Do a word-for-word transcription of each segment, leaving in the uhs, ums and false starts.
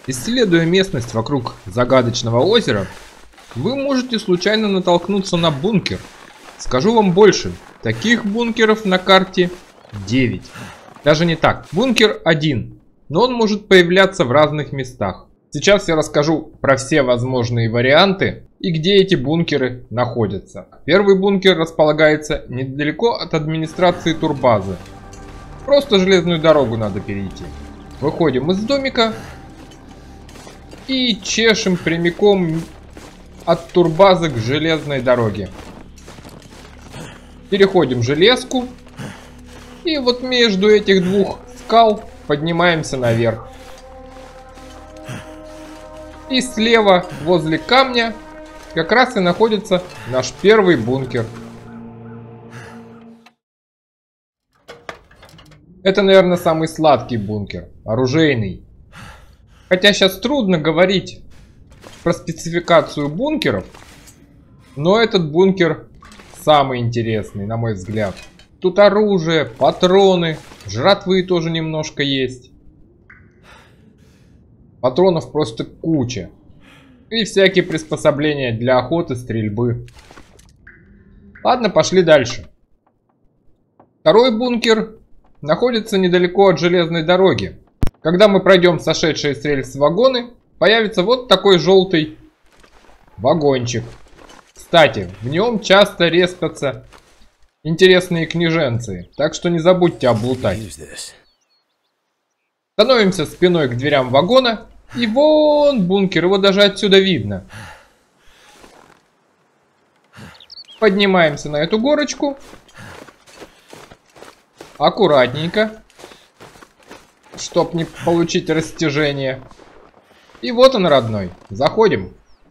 Исследуя местность вокруг загадочного озера, вы можете случайно натолкнуться на бункер. Скажу вам больше, таких бункеров на карте девять. Даже не так, бункер один, но он может появляться в разных местах. Сейчас я расскажу про все возможные варианты и где эти бункеры находятся. Первый бункер располагается недалеко от администрации турбазы. Просто железную дорогу надо перейти. Выходим из домика и чешем прямиком от турбазы к железной дороге. Переходим железку. И вот между этих двух скал поднимаемся наверх. И слева возле камня как раз и находится наш первый бункер. Это, наверное, самый сладкий бункер, оружейный. Хотя сейчас трудно говорить про спецификацию бункеров, но этот бункер самый интересный, на мой взгляд. Тут оружие, патроны, жратвы тоже немножко есть. Патронов просто куча. И всякие приспособления для охоты, стрельбы. Ладно, пошли дальше. Второй бункер находится недалеко от железной дороги. Когда мы пройдем сошедшие с рельс вагоны, появится вот такой желтый вагончик. Кстати, в нем часто респятся интересные книженцы, так что не забудьте облутать. Становимся спиной к дверям вагона, и вон бункер, его даже отсюда видно. Поднимаемся на эту горочку. Аккуратненько, чтоб не получить растяжение. И вот он, родной. Заходим.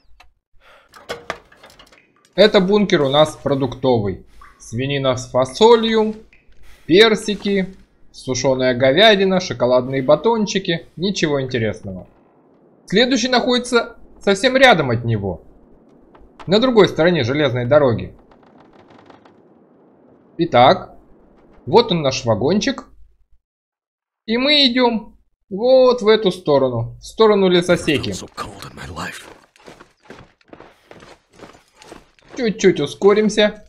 Это бункер у нас продуктовый. Свинина с фасолью, персики, сушеная говядина, шоколадные батончики. Ничего интересного. Следующий находится совсем рядом от него. На другой стороне железной дороги. Итак, вот он наш вагончик. И мы идем вот в эту сторону. В сторону лесосеки. Чуть-чуть ускоримся.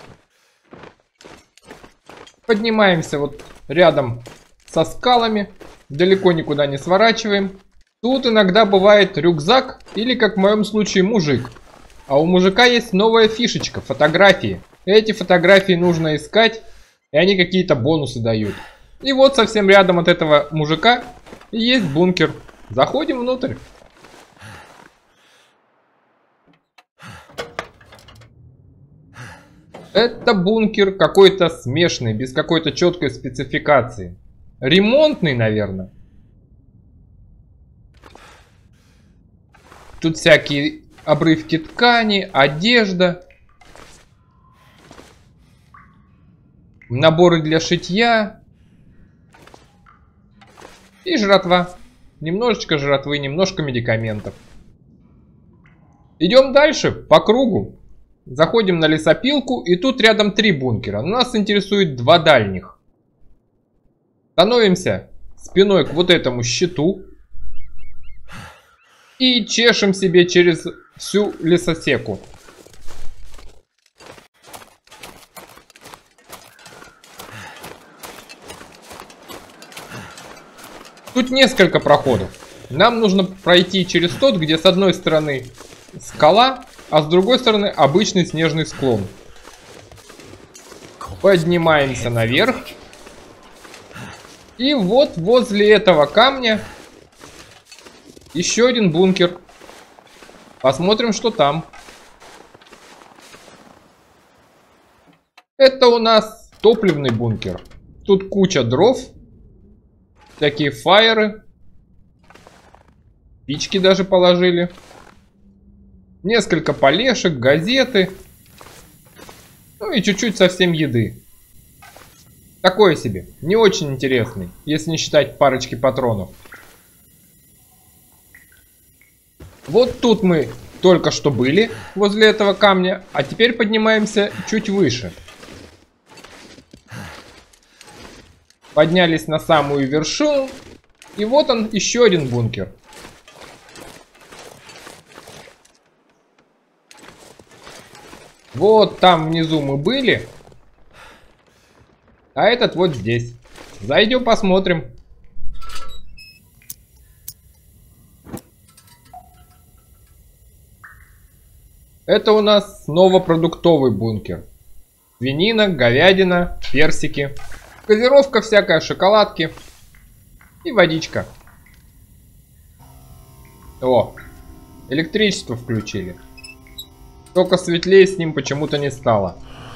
Поднимаемся вот рядом со скалами. Далеко никуда не сворачиваем. Тут иногда бывает рюкзак или, как в моем случае, мужик. А у мужика есть новая фишечка, фотографии. Эти фотографии нужно искать, и они какие-то бонусы дают. И вот совсем рядом от этого мужика есть бункер. Заходим внутрь. Это бункер какой-то смешанный, без какой-то четкой спецификации. Ремонтный, наверное. Тут всякие обрывки ткани, одежда. Наборы для шитья. И жратва. Немножечко жратвы, немножко медикаментов. Идем дальше по кругу. Заходим на лесопилку, и тут рядом три бункера. Нас интересует два дальних. Становимся спиной к вот этому щиту. И чешем себе через всю лесосеку. Тут несколько проходов. Нам нужно пройти через тот, где с одной стороны скала, а с другой стороны обычный снежный склон. Поднимаемся наверх. И вот возле этого камня еще один бункер. Посмотрим, что там. Это у нас топливный бункер. Тут куча дров. Такие фаеры. Спички даже положили. Несколько полешек, газеты. Ну и чуть-чуть совсем еды. Такое себе. Не очень интересный, если не считать парочки патронов. Вот тут мы только что были, возле этого камня. А теперь поднимаемся чуть выше. Поднялись на самую вершину. И вот он, еще один бункер. Вот там внизу мы были. А этот вот здесь. Зайдем посмотрим. Это у нас снова продуктовый бункер. Свинина, говядина, персики. Газировка всякая, шоколадки. И водичка. О, электричество включили. Только светлее с ним почему-то не стало.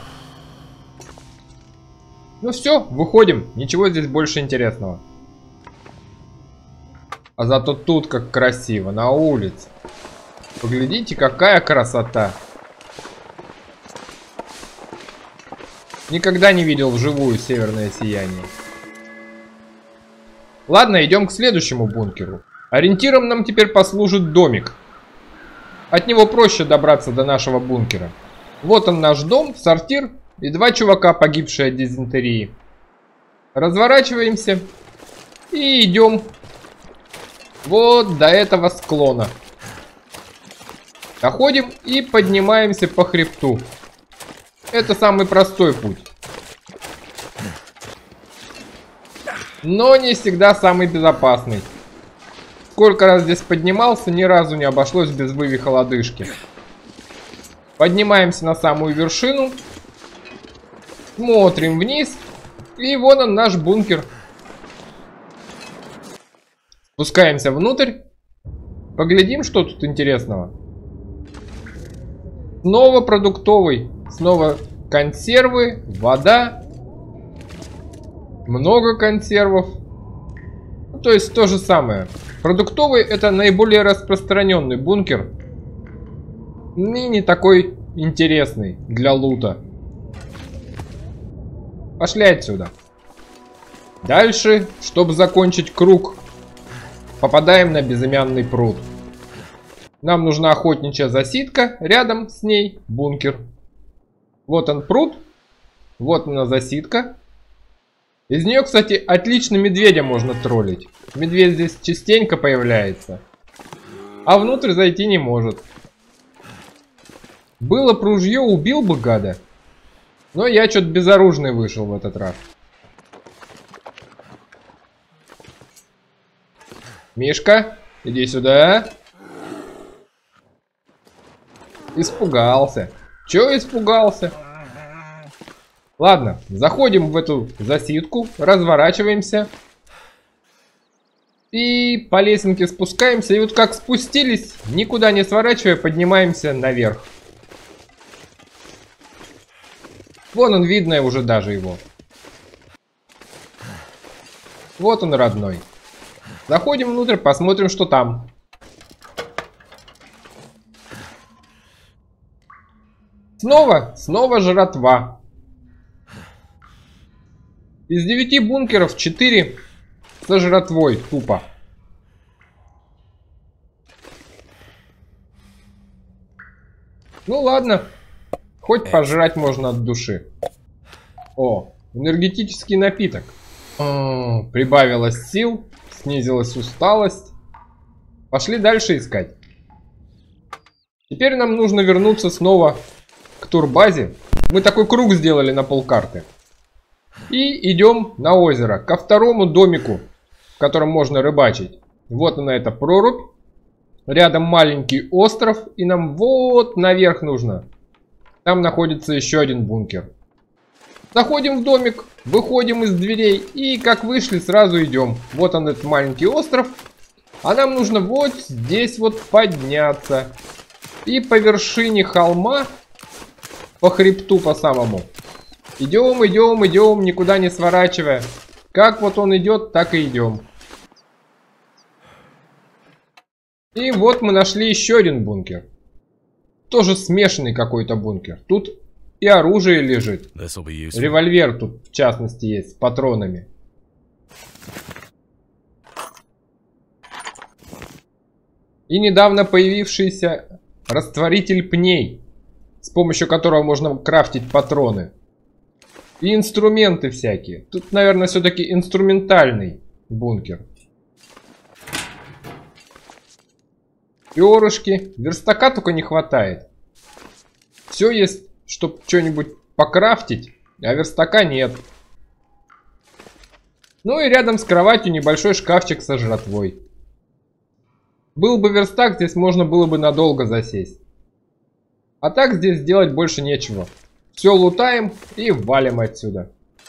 Ну все, выходим. Ничего здесь больше интересного. А зато тут как красиво, на улице. Поглядите, какая красота. Никогда не видел вживую северное сияние. Ладно, идем к следующему бункеру. Ориентиром нам теперь послужит домик. От него проще добраться до нашего бункера. Вот он наш дом, сортир и два чувака, погибшие от дизентерии. Разворачиваемся и идем вот до этого склона. Доходим и поднимаемся по хребту. Это самый простой путь. Но не всегда самый безопасный. Сколько раз здесь поднимался, ни разу не обошлось без вывиха лодыжки. Поднимаемся на самую вершину. Смотрим вниз. И вон он, наш бункер. Спускаемся внутрь. Поглядим, что тут интересного. Снова продуктовый. Снова консервы, вода. Много консервов. Ну, то есть то же самое. Продуктовый — это наиболее распространенный бункер. И не такой интересный для лута. Пошли отсюда. Дальше, чтобы закончить круг, попадаем на безымянный пруд. Нам нужна охотничья засидка. Рядом с ней бункер. Вот он пруд. Вот она засидка. Из нее, кстати, отлично медведя можно троллить. Медведь здесь частенько появляется. А внутрь зайти не может. Было б ружье, убил бы гада. Но я что-то безоружный вышел в этот раз. Мишка, иди сюда. Испугался. Чё испугался? Ладно, заходим в эту засидку, разворачиваемся. И по лесенке спускаемся. И вот как спустились, никуда не сворачивая, поднимаемся наверх. Вон он, видно уже даже его. Вот он, родной. Заходим внутрь, посмотрим, что там. Снова, снова жратва. Из девяти бункеров четыре со жратвой тупо. Ну ладно, хоть пожрать можно от души. О, энергетический напиток. О, прибавилось сил, снизилась усталость. Пошли дальше искать. Теперь нам нужно вернуться снова к турбазе. Мы такой круг сделали на полкарты. И идем на озеро, ко второму домику, в котором можно рыбачить. Вот она, эта прорубь. Рядом маленький остров. И нам вот наверх нужно. Там находится еще один бункер. Заходим в домик, выходим из дверей. И как вышли, сразу идем. Вот он, этот маленький остров. А нам нужно вот здесь вот подняться. И по вершине холма, по хребту по самому, идем, идем, идем, никуда не сворачивая. Как вот он идет, так и идем. И вот мы нашли еще один бункер. Тоже смешанный какой-то бункер. Тут и оружие лежит. Револьвер тут, в частности, есть с патронами. И недавно появившийся растворитель пней, с помощью которого можно крафтить патроны. И инструменты всякие. Тут, наверное, все-таки инструментальный бункер. Перышки. Верстака только не хватает. Все есть чтобы что-нибудь покрафтить, а верстака нет. Ну и рядом с кроватью небольшой шкафчик со жратвой. Был бы верстак, здесь можно было бы надолго засесть. А так здесь делать больше нечего. Все лутаем и валим отсюда.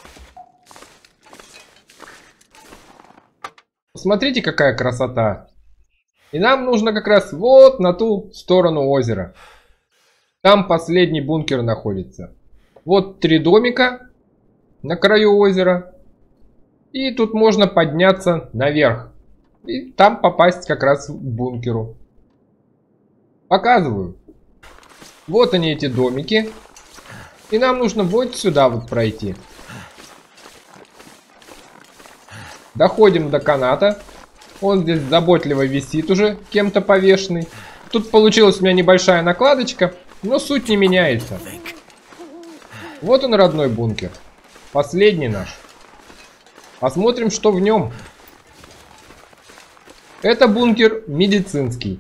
Посмотрите, какая красота. И нам нужно как раз вот на ту сторону озера. Там последний бункер находится. Вот три домика на краю озера. И тут можно подняться наверх. И там попасть как раз к бункеру. Показываю. Вот они, эти домики. И нам нужно вот сюда вот пройти. Доходим до каната. Он здесь заботливо висит уже, кем-то повешенный. Тут получилась у меня небольшая накладочка, но суть не меняется. Вот он, родной бункер. Последний наш. Посмотрим, что в нем. Это бункер медицинский.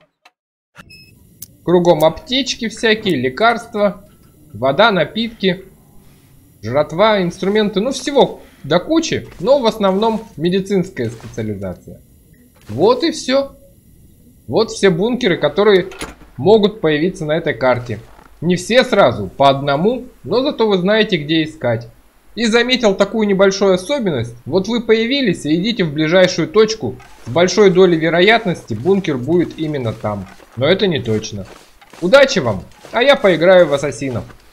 Кругом аптечки всякие, лекарства, вода, напитки, жратва, инструменты. Ну, всего до кучи, но в основном медицинская специализация. Вот и все. Вот все бункеры, которые могут появиться на этой карте. Не все сразу, по одному, но зато вы знаете, где искать. И заметил такую небольшую особенность. Вот вы появились и идите в ближайшую точку. С большой долей вероятности бункер будет именно там. Но это не точно. Удачи вам, а я поиграю в ассасинов.